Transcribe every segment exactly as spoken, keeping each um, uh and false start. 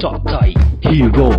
เจาะใจฮีโร่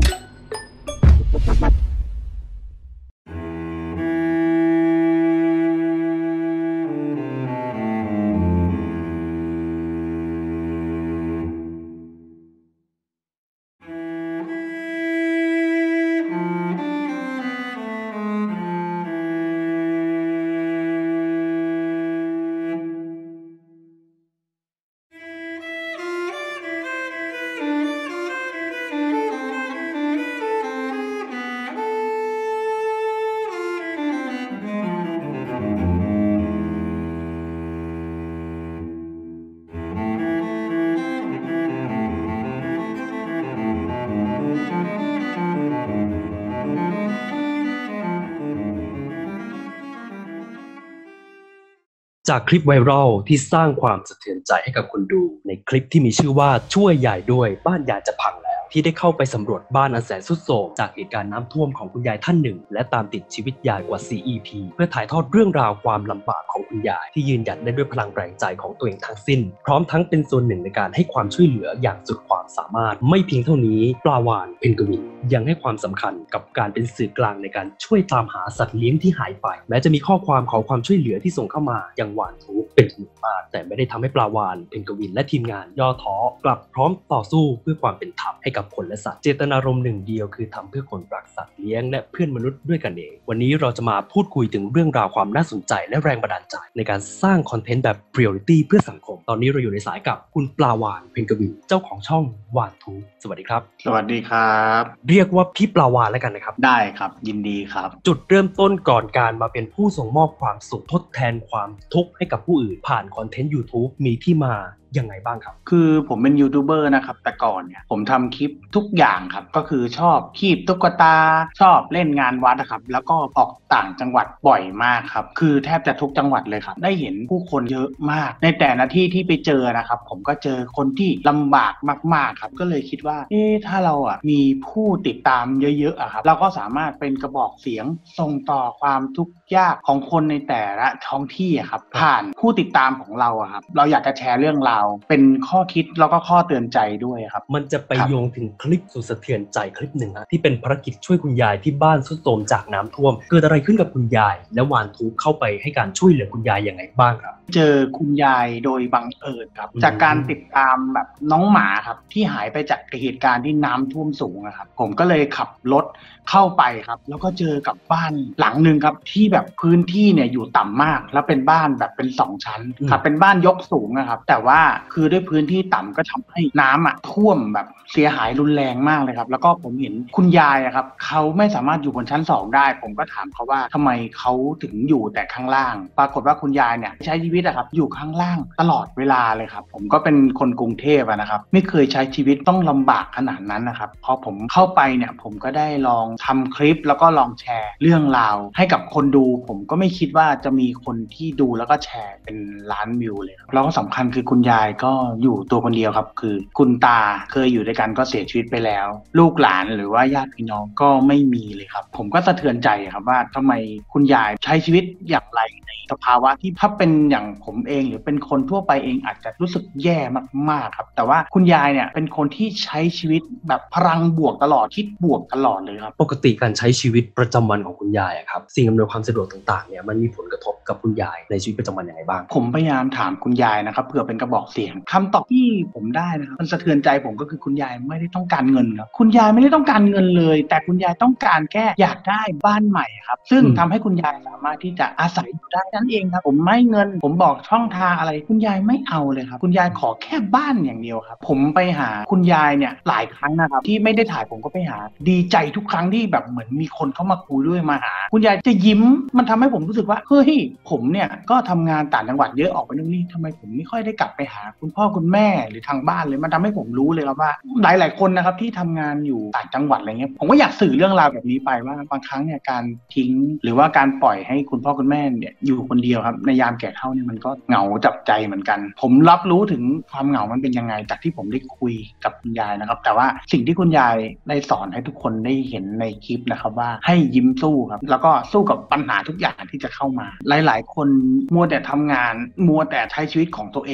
จากคลิปไวรัลที่สร้างความสะเทือนใจให้กับคนดูในคลิปที่มีชื่อว่าช่วยยายด้วยบ้านยายจะพังแล้วที่ได้เข้าไปสำรวจบ้านอันแสนทรุดโทรมจากเหตุการณ์น้ำท่วมของคุณยายท่านหนึ่งและตามติดชีวิตยายกว่า สี่ อี พี เพื่อถ่ายทอดเรื่องราวความลำบากของคุณยายที่ยืนหยัดได้ด้วยพลังแรงใจของตัวเองทั้งสิ้นพร้อมทั้งเป็นส่วนหนึ่งในการให้ความช่วยเหลืออย่างสุดความสามารถไม่เพียงเท่านี้ปลาวาฬเพนกวินยังให้ความสำคัญกับการเป็นสื่อกลางในการช่วยตามหาสัตว์เลี้ยงที่หายไปแม้จะมีข้อความขอความช่วยเหลือที่ส่งเข้ามายังหวานทุกเป็นจำนวนมากแต่ไม่ได้ทำให้ปลาวาฬเพนกวินและทีมงานย่อท้อกลับพร้อมต่อสู้เพื่อความเป็นธรรมให้กับคนและสัตว์เจตนารมณ์หนึ่งเดียวคือทำเพื่อคนรักสัตว์เลี้ยงและเพื่อนมนุษย์ด้วยกันเองวันนี้เราจะมาพูดคุยถึงเรื่องราวความน่าสนใจและแรงบันดาลใจในการสร้างคอนเทนต์แบบ Priority เพื่อสังคมตอนนี้เราอยู่ในสายกับคุณปลาวาฬเพนกวินเจ้าของช่องหวานทุกสวัสดีครับสวัสดีครับเรียกว่าพี่ปลาวาฬแล้วกันนะครับได้ครับยินดีครับจุดเริ่มต้นก่อนการมาเป็นผู้ส่งมอบความสุขทดแทนความทุกข์ให้กับผู้อื่นผ่านคอนเทนต์ YouTube มีที่มายังไงบ้างครับคือผมเป็นยูทูบเบอร์นะครับแต่ก่อนเนี่ยผมทำคลิปทุกอย่างครับก็คือชอบคีบตุ๊กตาชอบเล่นงานวัดนะครับแล้วก็ออกต่างจังหวัดบ่อยมากครับคือแทบจะทุกจังหวัดเลยครับได้เห็นผู้คนเยอะมากในแต่ละที่ที่ไปเจอนะครับผมก็เจอคนที่ลำบากมากๆครับก็เลยคิดว่าเอ๊ะถ้าเราอ่ะมีผู้ติดตามเยอะๆอ่ะครับเราก็สามารถเป็นกระบอกเสียงส่งต่อความทุกข์ยากของคนในแต่ละท้องที่ครับผ่านผู้ติดตามของเราอ่ะครับเราอยากจะแชร์เรื่องราวเป็นข้อคิดแล้วก็ข้อเตือนใจด้วยครับมันจะไปโยงถึงคลิปสุดสะเทือนใจคลิปหนึ่งนะที่เป็นภารกิจช่วยคุณยายที่บ้านทรุดโทรมจากน้ำท่วมเกิดอะไรขึ้นกับคุณยายและหวานทุกเข้าไปให้การช่วยเหลือคุณยายยังไงบ้างครับเจอคุณยายโดยบังเอิญครับจากการติดตามแบบน้องหมาครับที่หายไปจากเหตุการณ์ที่น้ำท่วมสูงนะครับผมก็เลยขับรถเข้าไปครับแล้วก็เจอกับบ้านหลังนึงครับที่แบบพื้นที่เนี่ยอยู่ต่ำมากแล้วเป็นบ้านแบบเป็นสองชั้นครับเป็นบ้านยกสูงนะครับแต่ว่าคือด้วยพื้นที่ต่ำก็ทำให้น้ำอ่ะท่วมแบบเสียหายรุนแรงมากเลยครับแล้วก็ผมเห็นคุณยายอะครับเขาไม่สามารถอยู่บนชั้นสองได้ผมก็ถามเขาว่าทำไมเขาถึงอยู่แต่ข้างล่างปรากฏว่าคุณยายเนี่ยใช้ชีวิตอะครับอยู่ข้างล่างตลอดเวลาเลยครับผมก็เป็นคนกรุงเทพนะครับไม่เคยใช้ชีวิตต้องลำบากขนาดนั้นนะครับพอผมเข้าไปเนี่ยผมก็ได้ลองทำคลิปแล้วก็ลองแชร์เรื่องราวให้กับคนดูผมก็ไม่คิดว่าจะมีคนที่ดูแล้วก็แชร์เป็นล้านวิวเลยครับแล้วก็สำคัญคือคุณยายก็อยู่ตัวคนเดียวครับคือคุณตาเคยอยู่ด้วยกันก็เสียชีวิตไปแล้วลูกหลานหรือว่าญาติพี่น้องก็ไม่มีเลยครับผมก็สะเทือนใจครับว่าทำไมคุณยายใช้ชีวิตอย่างไรในสภาวะที่ถ้าเป็นอย่างผมเองหรือเป็นคนทั่วไปเองอาจจะรู้สึกแย่มากๆครับแต่ว่าคุณยายเนี่ยเป็นคนที่ใช้ชีวิตแบบพลังบวกตลอดคิดบวกตลอดเลยครับปกติการใช้ชีวิตประจำวันของคุณยายครับสิ่งอำนวยความสะดวกต่างๆเนี่ยมันมีผลกระทบกับคุณยายในชีวิตประจำวันยังไงบ้างผมพยายามถามคุณยายนะครับเพื่อเป็นกระบอกเสียงคำตอบที่ผมได้นะครับมันสะเทือนใจผมก็คือคุณยายไม่ได้ต้องการเงินครับคุณยายไม่ได้ต้องการเงินเลยแต่คุณยายต้องการแค่อยากได้บ้านใหม่ครับซึ่งทำให้คุณยายสามารถที่จะอาศัยอยู่ได้นั่นเองครับผมไม่เงินผมบอกช่องทางอะไรคุณยายไม่เอาเลยครับคุณยายขอแค่บ้านอย่างเดียวครับผมไปหาคุณยายเนี่ยหลายครั้งนะครับที่ไม่ได้ถ่ายผมก็ไปหาดีใจทุกครั้งที่แบบเหมือนมีคนเข้ามาคุยด้วยมาหาคุณยายจะยิ้มมันทำให้ผมรู้สึกว่าเฮ้ยผมเนี่ยก็ทำงานต่างจังหวัดเยอะออกไปนู่นนี่ทำไมผมไม่ค่อยได้กลับไปหาคุณพ่อคุณแม่หรือทางบ้านเลยมันทำให้ผมรู้เลยครับว่าหลายๆคนนะครับที่ทำงานอยู่ต่างจังหวัดอะไรเงี้ยผมก็อยากสื่อเรื่องราวแบบนี้ไปว่าบางครั้งเนี่ยการทิ้งหรือว่าการปล่อยให้คุณพ่อคุณแม่เนี่ยอยู่คนเดียวครับในยามแก่เฒ่าเนี่ยมันก็เหงาจับใจเหมือนกันผมรับรู้ถึงความเหงามันเป็นยังไงจากที่ผมได้คุยกับคุณยายนะครับแต่ว่าสิ่งที่คุณยายได้สอนให้ทุกคนได้เห็นในคลิปนะครับว่าให้ยิ้มสู้ครับแล้วก็สู้กับปัญหาทุกอย่างที่จะเข้ามาหลายๆคนมัวแต่ทำงานมัวแต่ใช้ชีวิตของตัวเองครับจน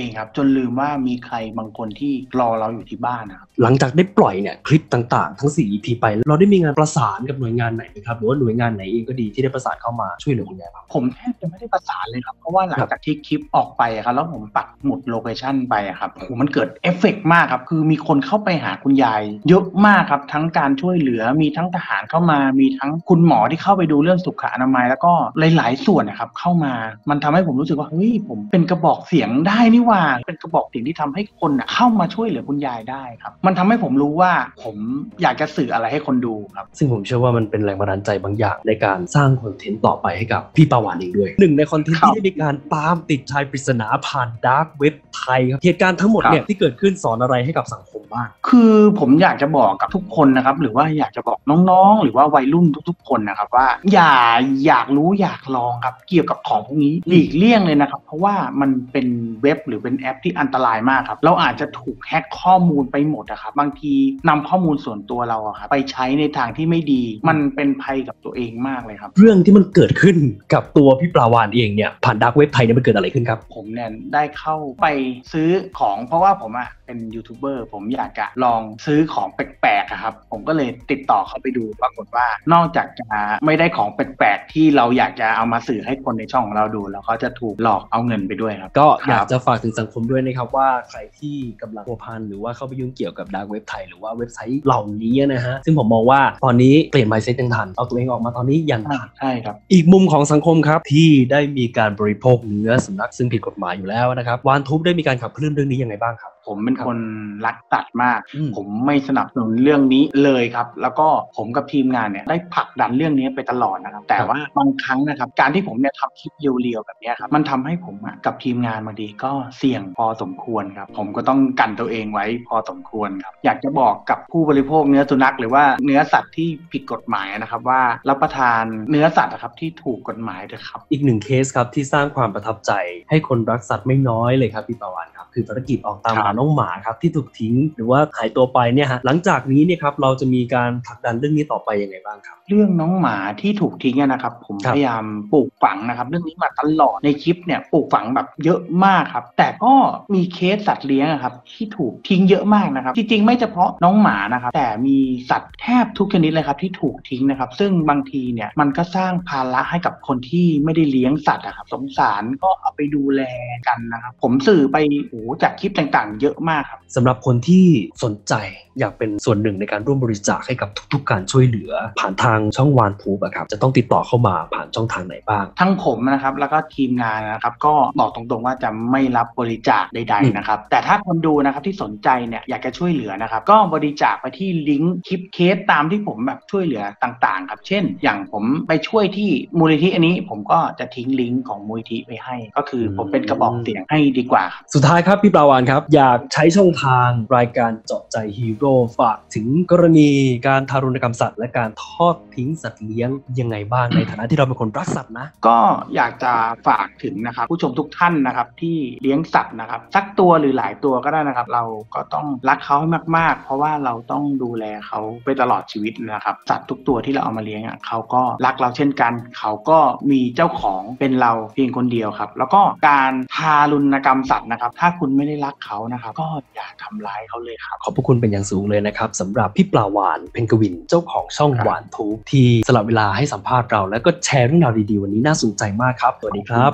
ลืมว่ามีใครบางคนที่รอเราอยู่ที่บ้านนะครับหลังจากได้ปล่อยเนี่ยคลิปต่างๆทั้งสี่ อี พี ไปเราได้มีงานประสานกับหน่วยงานไหนไหมครับหรือว่าหน่วยงานไหนเองก็ดีที่ได้ประสานเข้ามาช่วยเหลือคุณยายครับผมแทบจะไม่ได้ประสานเลยครับเพราะว่าหลังจากที่คลิปออกไปครับแล้วผมปักหมุดโลเคชั่นไปครับโอ้โหมันเกิดเอฟเฟกต์มากครับคือมีคนเข้าไปหาคุณยายเยอะมากครับทั้งการช่วยเหลือมีทั้งทหารเข้ามามีทั้งคุณหมอที่เข้าไปดูเรื่องสุขอนามัยแล้วก็หลายๆส่วนนะครับเข้ามามันทำให้ผมรู้สึกว่าเฮ้ยผมเป็นกระบอกเสียงได้นี่ว่าเป็นกระบอกเสียงที่ทำให้คนเข้ามาช่วยเหลือคุณยายได้ครับมันทำให้ผมรู้ว่าผมอยากจะสื่ออะไรให้คนดูครับซึ่งผมเชื่อว่ามันเป็นแรงบันดาลใจบางอย่างในการสร้างคอนเทนต์ต่อไปให้กับพี่ปาวานเองด้วยหนึ่งในคอนเทนต์ที่ได้มีการตามติดชายปริศนาผ่านดาร์กเว็บไทยครับเหตุการณ์ทั้งหมดเนี่ยที่เกิดขึ้นสอนอะไรให้กับสังคมบ้างคือผมอยากจะบอกกับทุกคนนะครับหรือว่าอยากจะบอกน้องๆหรือว่าวัยรุ่นทุกๆคนนะครับว่าอย่าอยากรู้อยากลองครับเกี่ยวกับของพวกนี้หลีกเลี่ยงเลยนะครับเพราะว่ามันเป็นเว็บหรือเป็นแอปที่อันตรายมากครับเราอาจจะถูกแฮ็กข้อมูลไปหมดนะครับบางทีนำข้อมูลส่วนตัวเราครับไปใช้ในทางที่ไม่ดีมันเป็นภัยกับตัวเองมากเลยครับเรื่องที่มันเกิดขึ้นกับตัวพี่ปลาวานเองเนี่ยผ่านดาร์กเว็บไทยเนี่ยมันเกิดอะไรขึ้นครับผมเนี่ยได้เข้าไปซื้อของเพราะว่าผมอ่ะเป็นยูทูบเบอร์ผมอยากจะลองซื้อของแปลกๆครับผมก็เลยติดต่อเข้าไปดูปรากฏว่านอกจากจะไม่ได้ของแปลกๆที่เราอยากจะเอามาสื่อให้คนในช่องของเราดูแล้วก็จะถูกหลอกเอาเงินไปด้วยครับก็อยากจะฝากถึงสังคมด้วยนะครับว่าใครที่กำลังพัวพันหรือว่าเข้าไปยุ่งเกี่ยวกับดาร์กเว็บไทยหรือว่าเว็บไซต์เหล่านี้นะฮะซึ่งผมมองว่าตอนนี้เปลี่ยน mindset ยังทันเอาตัวเองออกมาตอนนี้ยังทันใช่ครับอีกมุมของสังคมครับที่ได้มีการบริโภคเนื้อสุนัขซึ่งผิดกฎหมายอยู่แล้วนะครับวานทูบได้มีการขับเคลื่อนเรื่องนี้ยังไงบ้างครับผมเป็นคนรักสัตว์มากผมไม่สนับสนุนเรื่องนี้เลยครับแล้วก็ผมกับทีมงานเนี่ยได้ผลักดันเรื่องนี้ไปตลอดนะครับแต่ว่าบางครั้งนะครับการที่ผมเนี่ยทำคลิปเรียวๆแบบนี้ครับมันทำให้ผมกับทีมงานบางทีก็เสี่ยงพอสมควรครับผมก็ต้องกันตัวเองไว้พอสมควรครับอยากจะบอกกับผู้บริโภคเนื้อสุนัขหรือว่าเนื้อสัตว์ที่ผิดกฎหมายนะครับว่ารับประทานเนื้อสัตว์ครับที่ถูกกฎหมายด้วยครับอีกหนึ่งเคสครับที่สร้างความประทับใจให้คนรักสัตว์ไม่น้อยเลยครับพี่ปาวานครับคือภารกิจออกตามหาน้องหมาครับที่ถูกทิ้งหรือว่าหายตัวไปเนี่ยฮะหลังจากนี้เนี่ยครับเราจะมีการผลักดันเรื่องนี้ต่อไปยังไงบ้างครับเรื่องน้องหมาที่ถูกทิ้งนะครับผมพยายามปลูกฝังนะครับเรื่องนี้มาตลอดในคลิปเนี่ยปลูกฝังแบบเยอะมากครับแต่ก็มีเคสสัตว์เลี้ยงครับที่ถูกทิ้งเยอะมากนะครับจริงๆไม่เฉพาะน้องหมานะครับแต่มีสัตว์แทบทุกชนิดเลยครับที่ถูกทิ้งนะครับซึ่งบางทีเนี่ยมันก็สร้างภาระให้กับคนที่ไม่ได้เลี้ยงสัตว์ครับสงสารก็เอาไปดูแลกันนะครับผมสื่อไปโอ้จากคลิปต่างๆเยอะมากครับสำหรับคนที่สนใจอยากเป็นส่วนหนึ่งในการร่วมบริจาคให้กับทุกๆการช่วยเหลือผ่านทางช่องวานทูบอะครับจะต้องติดต่อเข้ามาผ่านช่องทางไหนบ้างทั้งผมนะครับแล้วก็ทีมงานนะครับก็บอกตรงๆว่าจะไม่รับบริจาคใดๆนะครับแต่ถ้าคนดูนะครับที่สนใจเนี่ยอยากจะช่วยเหลือนะครับก็บริจาคไปที่ลิงก์คลิปเคสตามที่ผมแบบช่วยเหลือต่างๆครับเช่นอย่างผมไปช่วยที่มูลนิธิอันนี้ผมก็จะทิ้งลิงก์ของมูลนิธิไปให้ก็คือผมเป็นกระบอกเสียงให้ดีกว่าสุดท้ายครับพี่ปลาวานครับอยากใช้ช่องทางรายการเจาะใจฮีโร่ฝากถึงกรณีการทารุณกรรมสัตว์และการทอดทิ้งสัตว์เลี้ยงยังไงบ้างในฐานะที่เราเป็นคนรักสัตว์นะก็อยากจะฝากถึงนะครับผู้ชมทุกท่านนะครับที่เลี้ยงสัตว์นะครับสักตัวหรือหลายตัวก็ได้นะครับเราก็ต้องรักเขาให้มากๆเพราะว่าเราต้องดูแลเขาไปตลอดชีวิตนะครับสัตว์ทุกตัวที่เราเอามาเลี้ยงอ่ะเขาก็รักเราเช่นกันเขาก็มีเจ้าของเป็นเราเพียงคนเดียวครับแล้วก็การทารุณกรรมสัตว์นะครับถ้าคุณไม่ได้รักเขานะครับก็อย่าทำร้ายเขาเลยครับขอบพระคุณเป็นอย่างสูงเลยนะครับสำหรับพี่ปลาวานเพ็ญกวินเจ้าของช่องวานทูบที่สละเวลาให้สัมภาษณ์เราแล้วก็แชร์เรื่องราวดีๆวันนี้น่าสนใจมากครับสวัสดีครับ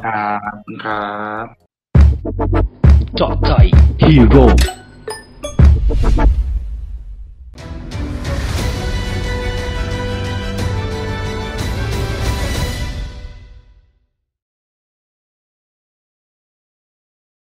ครับเจาะใจฮีโร่